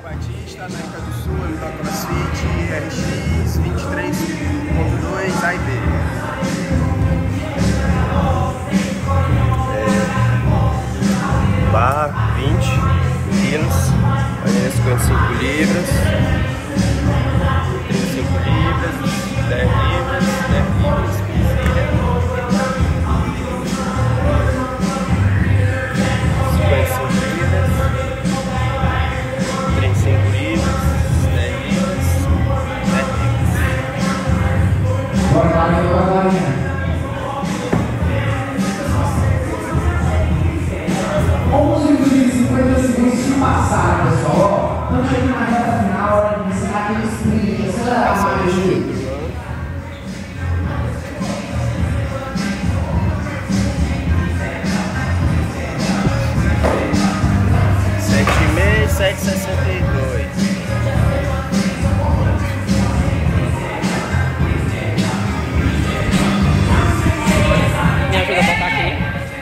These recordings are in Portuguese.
Batista, América do Sul, eu toco CrossFit, RX 23.2 A e B. Barra 20 quilos, maneira 55 libras, 35 libras, 10 libras, 10 libras, 55 libras, 35 libras, 10 libras, 10 libras. Bora lá, galerinha. Como os 50 segundos se passaram, pessoal, ó, estamos chegando na reta final, hora de ensinar aquele sprint, acelerar mais aí. Me ajuda a botar aqui.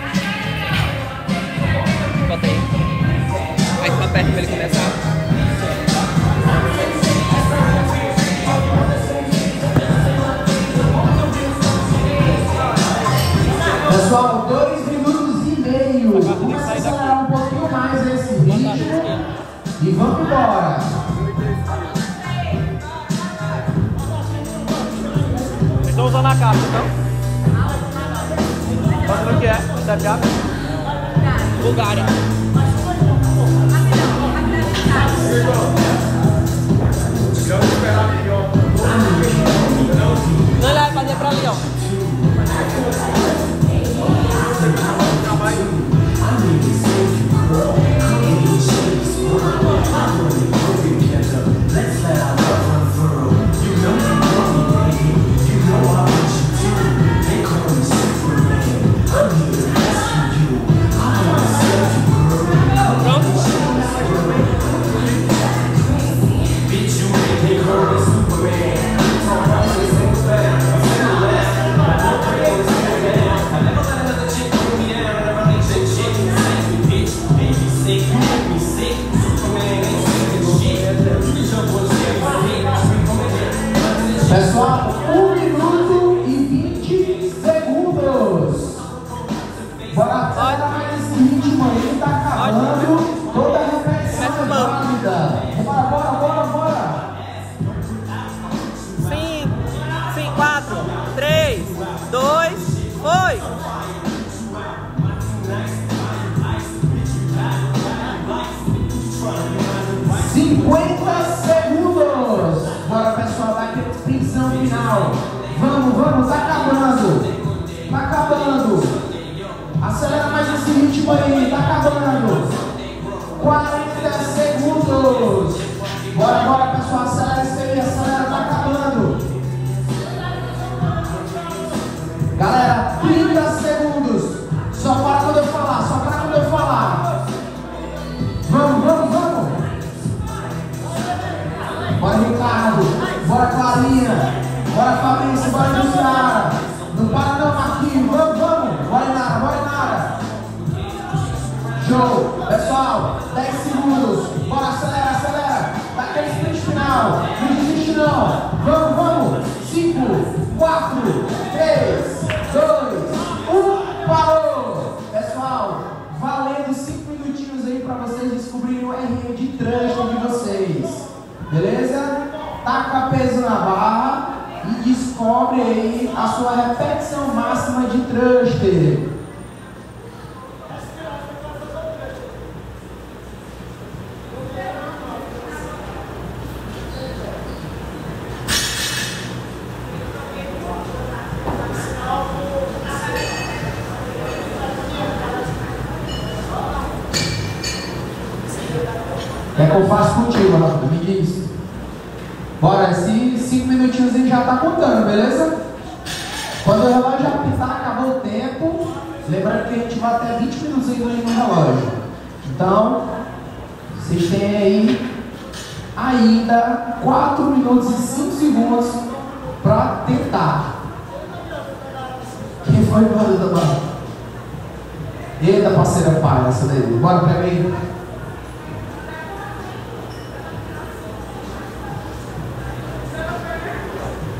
Botei. Aí fica perto pra ele começar. Pessoal, 2 minutos e meio. Vamos acelerar um pouquinho mais esse ritmo e vamos embora. Vocês estão usando a capa, então? Mostra o que é? Da capa? Bulgária. Não, ele vai fazer pra ali, ó. Pessoal, 1 minuto e 20 segundos. Bora acelerar mais esse ritmo aí, tá acabando. Toda a repetição é válida. Bora. 5, 4, 3, 2, foi! Segundos. Bora, pessoal, dá aquele sprintão final. Vamos, tá acabando. Acelera mais esse ritmo aí, tá acabando. 40 segundos. Bora, pessoal, acelera isso aí, tá acabando. Galera, 30 segundos. Só para quando eu falar, Vamos. Bora, Ricardo. Bora, Clarinha. Bora, Fabrício. Bora, Luciana. Não para não, Marquinhos. Vamos. Bora, Nara. Show. Pessoal, 10 segundos. Bora, acelera. Dá aquele sprint final. Não desiste não. Vamos. 5, 4, 3, 2, 1. Parou. Pessoal, valendo 5 minutinhos aí para vocês descobrirem o RE de trânsito de vocês. Beleza? Taca peso na barra e descobre aí a sua repetição máxima de thruster. É que eu faço contigo, Rafa? Me diz. Bora, esses 5 minutinhos aí já tá contando, beleza? Quando o relógio apitar, acabou o tempo. Lembrando que a gente vai até 20 minutos ainda no relógio. Então, vocês têm aí ainda 4 minutos e 5 segundos para tentar. Quem foi embora da barra? Eita, parceira palha, essa daí. Bora pra mim.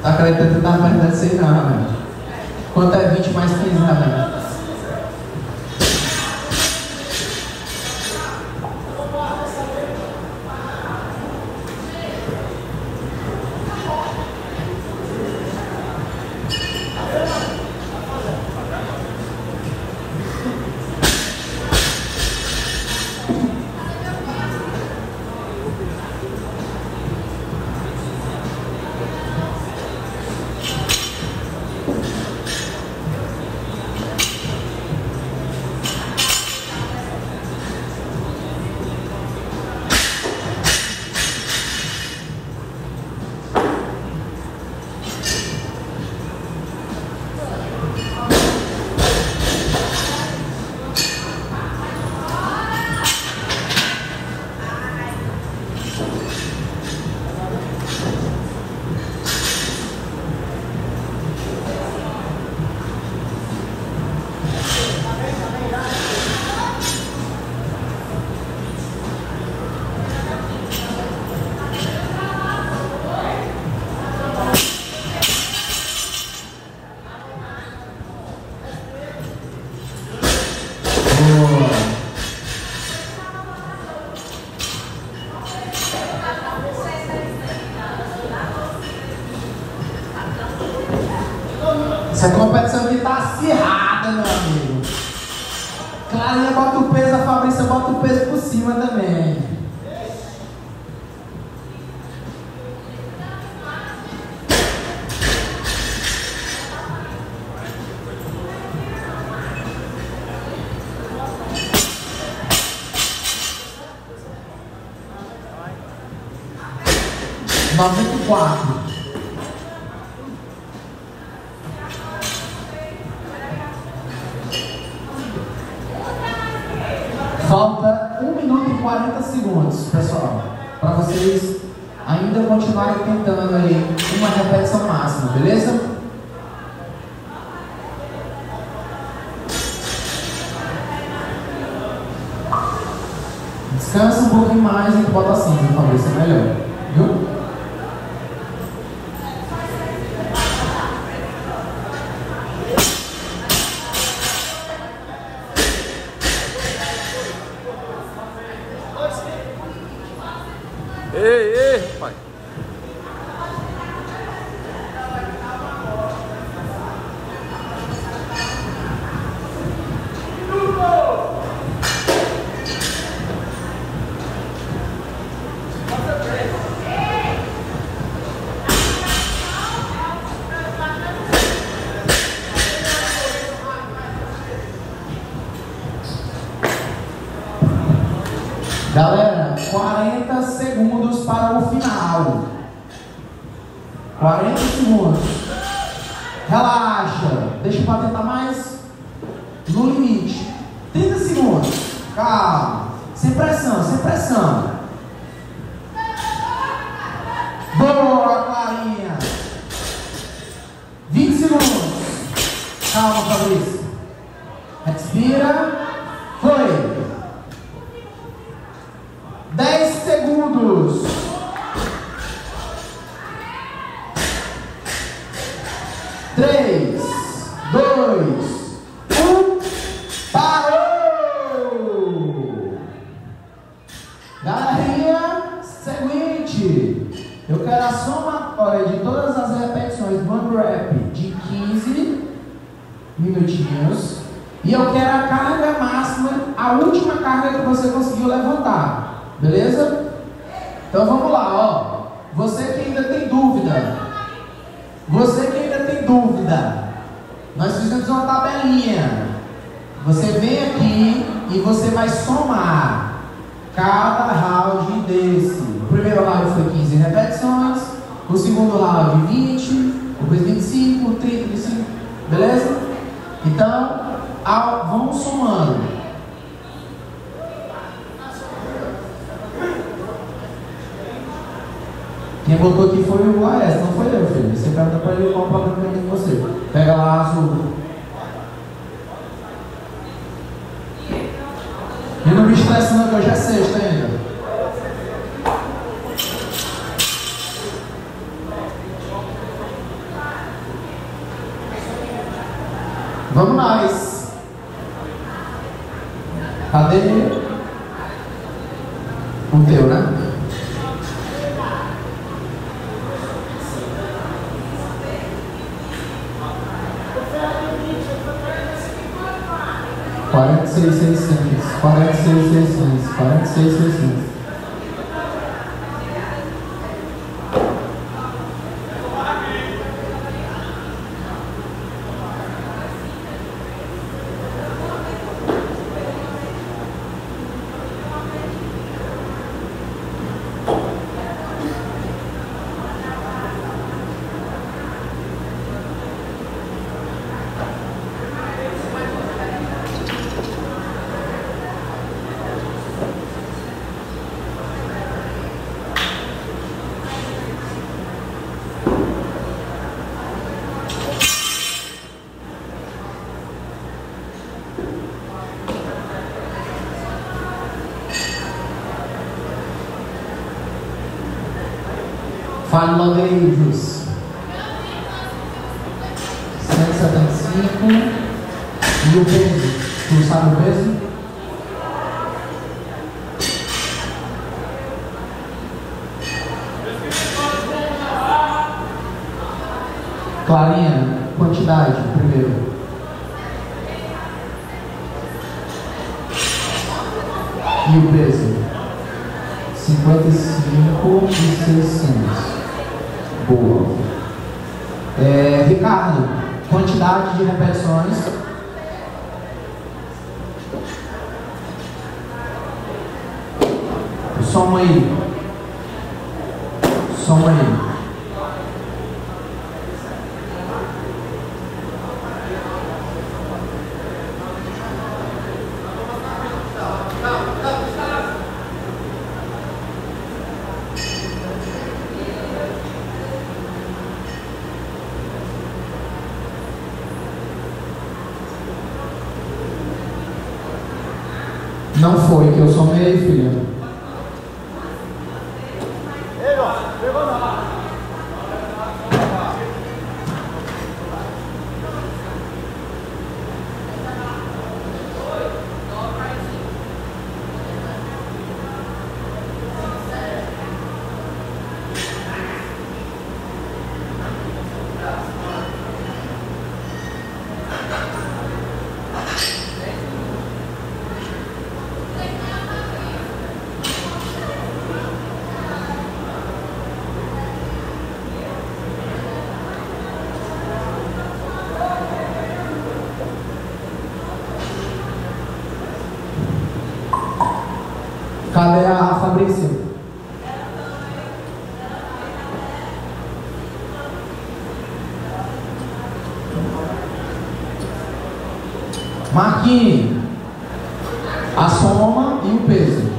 Tá acreditando que tá perdendo isso aí não, velho. Quanto é 20 mais 15, né, velho? Essa competição aqui tá acirrada, meu amigo. Clarinha bota o peso, a Fabrícia bota o peso por cima também. (94). Falta 1 minuto e 40 segundos, pessoal, para vocês ainda continuarem tentando aí uma repetição máxima, beleza? Descansa um pouquinho mais e bota assim, talvez seja melhor, viu? Ei, rapaz. Galera, 40 segundos para o final. 40 segundos. Relaxa. Deixa para tentar mais. No limite. 30 segundos. Calma. Sem pressão, sem pressão. Boa, Clarinha. 20 segundos. Calma, Fabrício. Respira. Foi. 10 segundos. 3, 2, 1. Parou! Galerinha, seguinte. Eu quero a somatória de todas as repetições do one rep de 15 minutinhos. E eu quero a carga máxima, a última carga que você conseguiu levantar. Beleza? Então vamos lá, ó. Você que ainda tem dúvida. Nós fizemos uma tabelinha. Você vem aqui e você vai somar cada round desse. O primeiro round foi 15 repetições. O segundo round 20. Depois 25, 30, 25. Beleza? Então, vamos somando. Quem botou aqui foi o Laércio, não foi eu, filho. Você pergunta para ele qual o problema que tem com você. Pega lá azul. E não me estressa não, que hoje é sexta ainda. Vamos nós. Cadê o teu, né? $46.600, $46.600. Fale logo aí, Jus. 175. E o peso? Tu sabe o peso? Clarinha, quantidade, primeiro. E o peso? 55.600. Boa. Ricardo, quantidade de repetições. Soma aí. Soma aí. Não foi, que eu somei, filha. Cadê a Fabrícia? Marquinhos, a soma e o peso.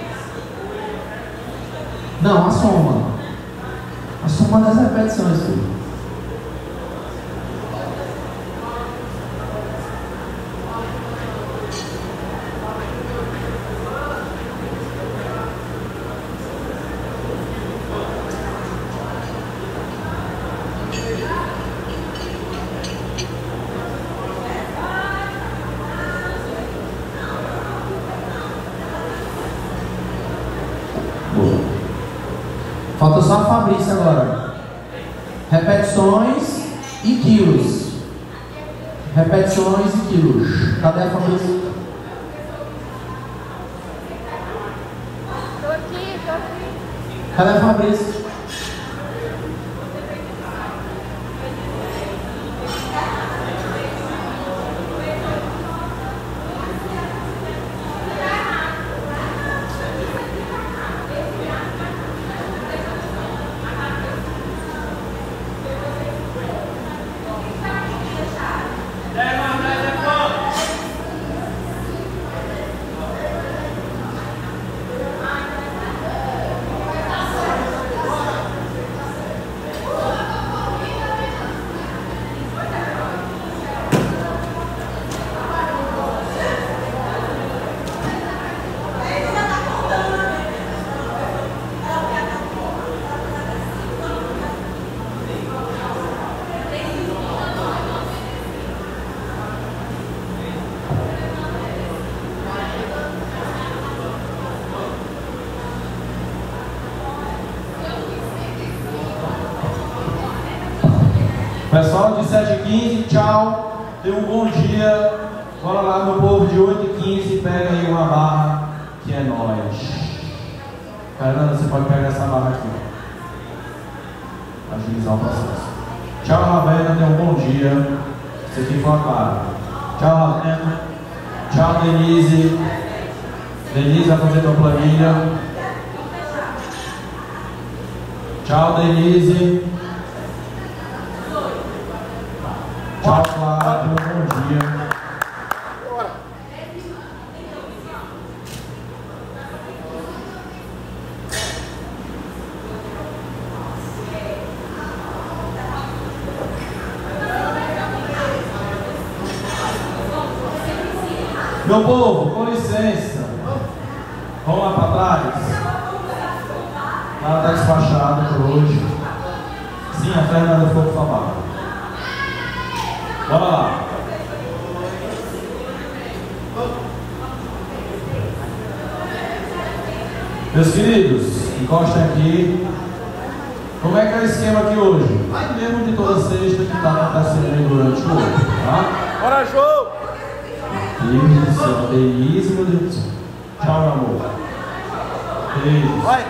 Não, a soma. A soma das repetições, filho. Falta só a Fabrícia agora. Repetições e quilos. Repetições e quilos. Cadê a Fabrícia? Tô aqui. Cadê a Fabrícia? Pessoal de 7h15, tchau. Tenha um bom dia. Bora lá, meu povo de 8h15. Pega aí uma barra que é nóis. Fernanda, você pode pegar essa barra aqui. Agilizar o processo. Tchau, Ravena. Tenha um bom dia. Esse aqui foi a Clara. Tchau, Ravena. Tchau, Denise. Denise vai fazer tua planilha. Tchau, Denise. Tchau, Clara. Tenha um bom dia. Meu povo, com licença. Vamos lá para trás. Ela está despachada por hoje. Sim, a Fernanda ficou com a barra. Bora lá. Meus queridos, encostem aqui. Como é que é o esquema aqui hoje? Vai mesmo de toda sexta que está acontecendo aí durante o ano, tá? Bora, João! Deus do céu, Denise, meu Deus do céu. Tchau, meu amor. Beijo. Vai!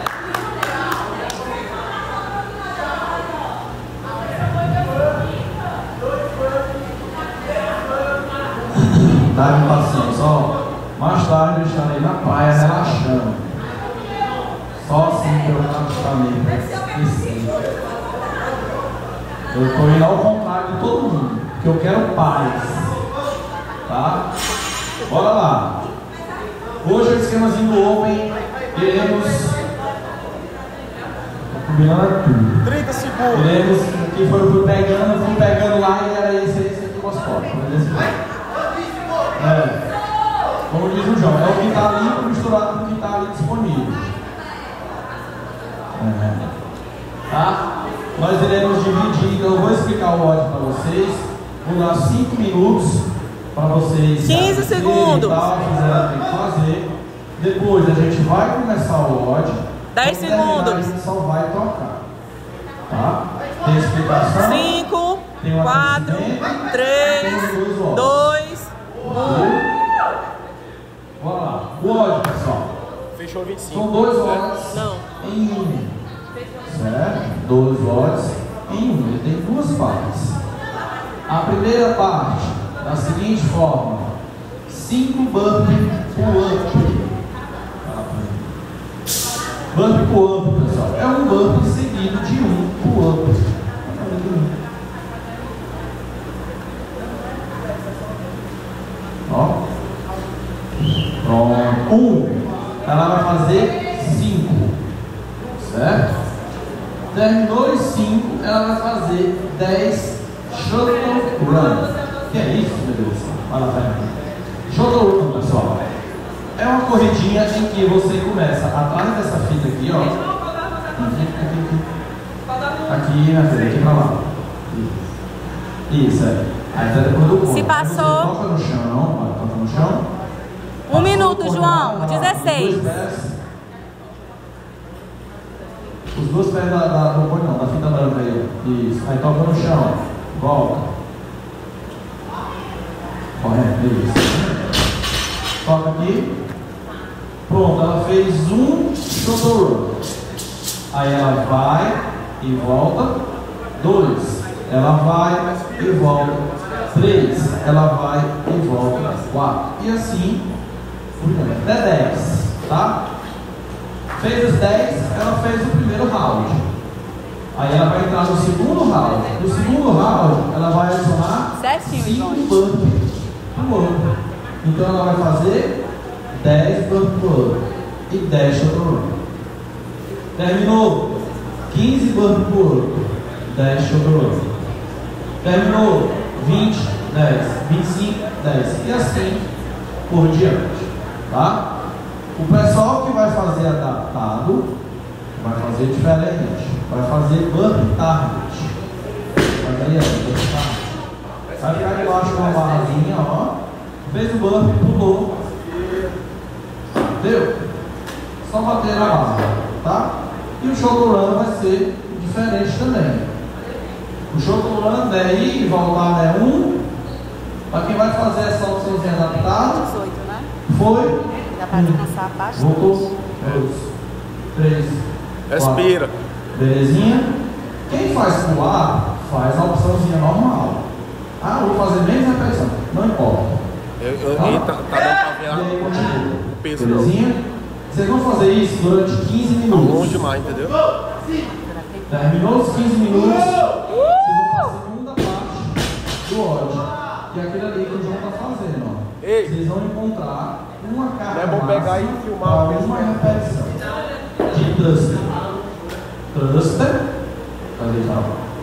Dá um passinho, só. Mais tarde eu estarei na praia relaxando. Só assim que eu relaxamento, pra esquecer. Eu estou indo ao contrário de todo mundo, porque eu quero paz. Tá? Bora lá. Hoje é o esquemazinho do Open. Iremos. Tô combinando tudo. 30 segundos. Iremos. Que fui pegando lá e era esse aqui o esporte. Como diz o João, é o que está ali misturado com o que está ali disponível. Tá? Nós iremos dividir. Então eu vou explicar o ódio para vocês. Vou dar 5 minutos. Para vocês 15 segundos. Tem que fazer. Depois a gente vai começar o ódio. 10 segundos. A gente só vai tocar. Tá? Tem explicação? 5, tem 4, 3, 2, 1. Bora lá. O ódio, pessoal. Fechou 25. São 2 ódios em 1. Certo? 2 ódios em 1. Ele tem 2 partes. A primeira parte da seguinte forma: 5 bump pull-up. Bump pull-up, pessoal, é um bump seguido de um pull-up. Ó. Pronto. Ela vai fazer 5. Certo? Terminou os 5, ela vai fazer 10 shuttle run. Que é isso, meu Deus? Vai lá, vai. Shuttle run, pessoal. É uma corridinha em que você começa atrás dessa fita aqui, ó. Aqui, na frente, aqui pra lá. Isso, é. Aí tá depois do ponto. Se passou. Toca no chão, ó, toca no chão. 1 minuto, João. 16. Os 2 pés da fita branca aí, ó. Isso. Aí toca no chão. Volta. Correto, isso. Toca aqui. Pronto, ela fez um shuttle run. Aí ela vai e volta. 2, ela vai e volta. 3, ela vai e volta. 4. E assim, até 10, tá? Fez os 10, ela fez o primeiro round. Aí ela vai entrar no segundo round. No segundo round, ela vai adicionar 5 bump pull-up. Então ela vai fazer 10 bump pull-up e 10 shuttle run. Terminou 15 bump pull-up, 10 shuttle run. Terminou 20, 10, 25, 10 e assim por diante, tá? O pessoal que vai fazer adaptado vai fazer diferente, vai fazer bump target. Olha aí, bump target. Vai ficar debaixo de uma barrazinha, ó. Fez o bump, pulou. Deu? Só bater na barra, tá? E o shuttle run vai ser diferente também. Puxou pulando, é ir e voltar, é 1. Para quem vai fazer essa opçãozinha adaptada, 18, né? foi. Dá pra descansar bastante. Voltou. 2, 3. Respira. 4. Belezinha? Quem faz pular, faz a opçãozinha normal. Ah, eu vou fazer menos repetição. Não importa. Tá dando pra ver E aí continua. o peso. Belezinha? Vocês vão fazer isso durante 15 Tá minutos. longe demais, entendeu? Terminou os 15 minutos, vocês vão para a segunda parte do ódio, que é aquele ali que o João está fazendo. Ó. Ei. Vocês vão encontrar uma carga É bom pegar e máxima filmar para o peso uma mesmo. repetição de thruster. Thruster. Cadê já?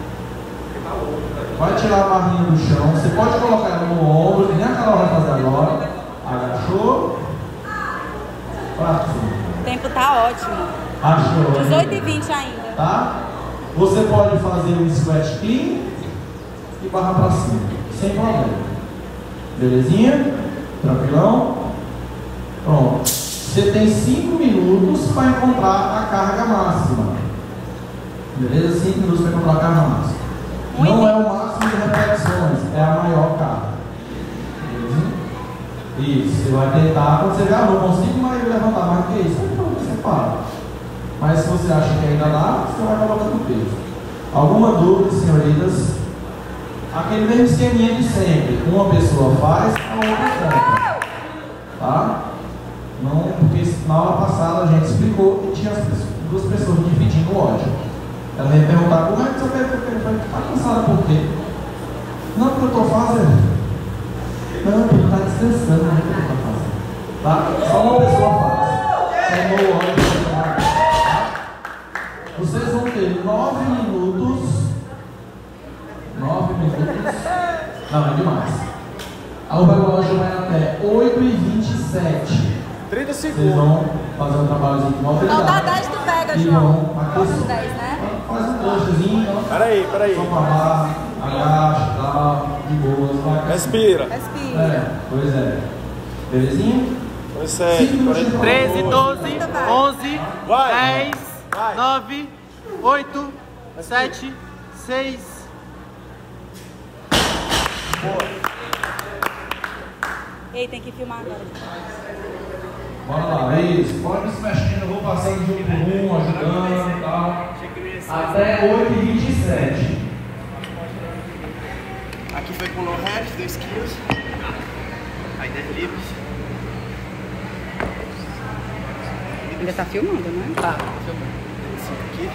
Vai tirar a barrinha do chão. Você pode colocar ela no ombro, que nem a Carol vai fazer agora. Agachou. Pra cima. O tempo tá ótimo. Achou. 18 e 20 ainda. Tá? Você pode fazer um squat clean e barra pra cima, sem problema. Belezinha? Tranquilão? Pronto. Você tem 5 minutos para encontrar a carga máxima. Beleza? 5 minutos para encontrar a carga máxima. Não é o máximo de repetições, é a maior carga. Beleza? Isso. Você vai tentar, quando você já não consigo mais levantar mais do que isso, então você para. Mas se você acha que ainda dá, você vai colocando peso. Alguma dúvida, senhoritas? Aquele mesmo esqueminha de sempre. Uma pessoa faz, a outra conta. Tá? Não, porque na aula passada a gente explicou que tinha duas pessoas dividindo o ódio. Ela ia perguntar como é que você vai ficar cansada por quê? Não, porque eu estou fazendo. Não, porque está descansando, não é porque eu estou fazendo. Tá? Só uma pessoa faz. Terminou o ódio. Vocês vão ter 9 minutos. 9 minutos. Não, é demais. O relógio vai até 8h27. 30 Vocês segundos. vão fazer um trabalhozinho com Então dá 10 tu pega, e João. vão aquecer. Os 10, né? Faz um trechozinho. Peraí. Só pra lá, agacha, tá, de boas. Vai. Respira. Respira. É, pois é. Belezinha? 7, 13, 12, 11, Vai. 10, Vai. 9, 8, 7, 6. Ei, tem que filmar agora. Bora lá, isso. Pode se mexendo, eu vou passando de um por um, ajudando e tal. Até 8h27. Aqui foi com low reps, 2 quilos. Aí deadlifts. Ainda tá filmando, né? Tá, 5 aqui.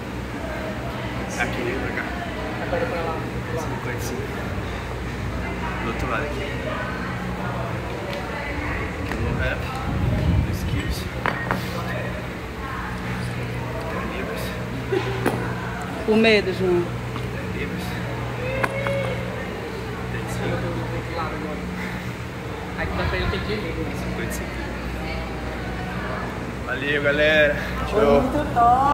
Aqui, pra cá. agora pra lá. 55. Do outro lado aqui. Aqui no rep. 2 quilos. Libras. O medo, João. Libras. Aqui dá pra eu ter que ir. 55. Valeu, galera. Show. Muito top.